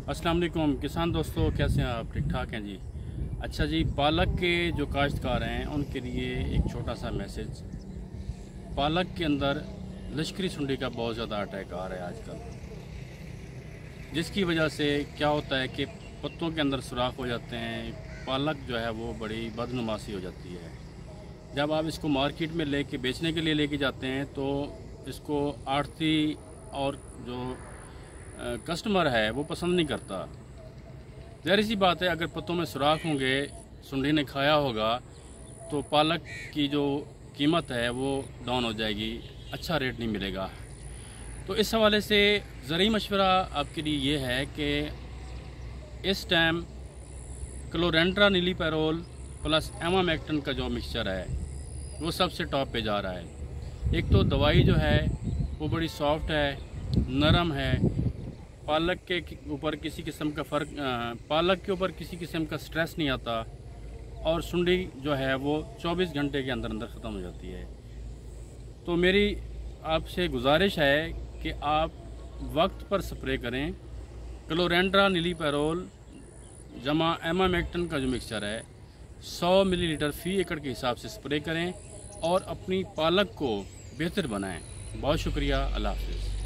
अस्सलाम वालेकुम किसान दोस्तों, कैसे हैं आप? ठीक ठाक हैं जी। अच्छा जी, पालक के जो काश्तकार हैं उनके लिए एक छोटा सा मैसेज। पालक के अंदर लश्करी सुंडी का बहुत ज़्यादा अटैक आ रहा है आजकल, जिसकी वजह से क्या होता है कि पत्तों के अंदर सुराख हो जाते हैं। पालक जो है वो बड़ी बदनुमासी हो जाती है। जब आप इसको मार्केट में लेके बेचने के लिए लेके जाते हैं तो इसको आड़ती और जो कस्टमर है वो पसंद नहीं करता। ज़ाहिर सी बात है, अगर पत्तों में सुराख होंगे, सुंडी ने खाया होगा, तो पालक की जो कीमत है वो डाउन हो जाएगी, अच्छा रेट नहीं मिलेगा। तो इस हवाले से ज़रूरी मशवरा आपके लिए ये है कि इस time chlorantraniliprole plus emamectin का जो मिक्सचर है वो सबसे टॉप पे जा रहा है। एक तो दवाई जो है वो बड़ी सॉफ्ट है, नरम है, पालक के ऊपर किसी किस्म का पालक के ऊपर किसी किस्म का स्ट्रेस नहीं आता, और सुंडी जो है वो 24 घंटे के अंदर अंदर ख़त्म हो जाती है। तो मेरी आपसे गुजारिश है कि आप वक्त पर स्प्रे करें। क्लोरेंट्रा नीलीपैरोल जमा एमामेक्टिन का जो मिक्सचर है 100 मिलीलीटर फ़ी एकड़ के हिसाब से स्प्रे करें और अपनी पालक को बेहतर बनाएं। बहुत शुक्रिया। अल्लाह हाफ़िज़।